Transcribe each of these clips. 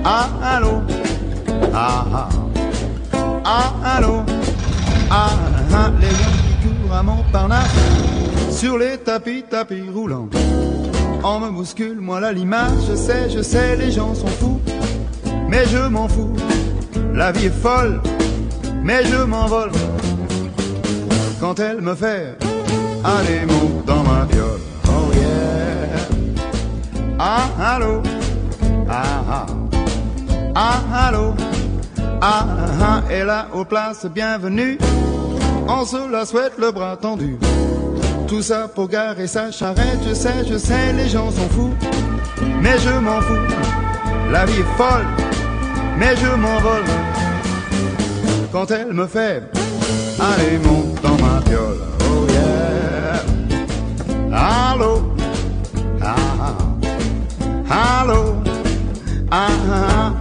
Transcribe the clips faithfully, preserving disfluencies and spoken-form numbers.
ah, allô, ah, ah, ah, allô, ah, ah, les gens qui courent à Montparnasse, sur les tapis, tapis roulants. On me bouscule, moi la limace, je sais, je sais, les gens sont fous, mais je m'en fous. La vie est folle, mais je m'envole quand elle me fait aller monte dans ma viole. Oh yeah. Ah, allô, ah, ah, ah, allô, ah, ah, et là, aux places, bienvenue, on se la souhaite le bras tendu. Tout ça pour garer sa charrette, je sais, je sais, les gens sont fous, mais je m'en fous. La vie est folle, mais je m'envole quand elle me fait aller monte dans ma viole. Oh yeah. Allô, ah, ah, allô, ah, ah.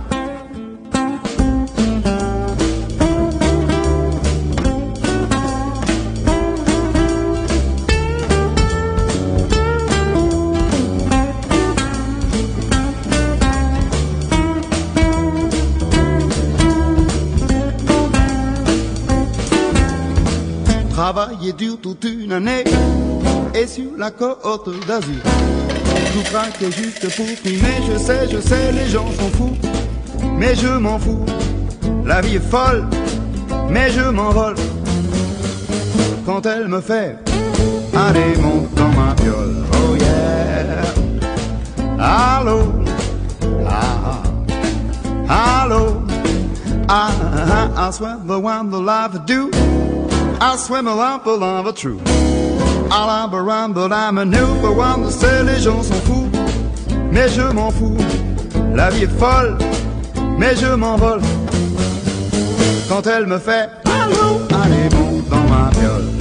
Travailler dur toute une année et sur la côte d'Azur, tout craquer juste pour primer. Je sais, je sais, les gens sont fous, mais je m'en fous. La vie est folle, mais je m'envole quand elle me fait aller monte dans ma viole. Oh yeah. Allô, ah, ah, allô, ah, ah, I swear the one the life do. I swim around for love true. I love around but I'm a new for one to say les gens sont fous, mais je m'en fous. La vie est folle, mais je m'envole quand elle me fait allô, allez monte dans ma viole.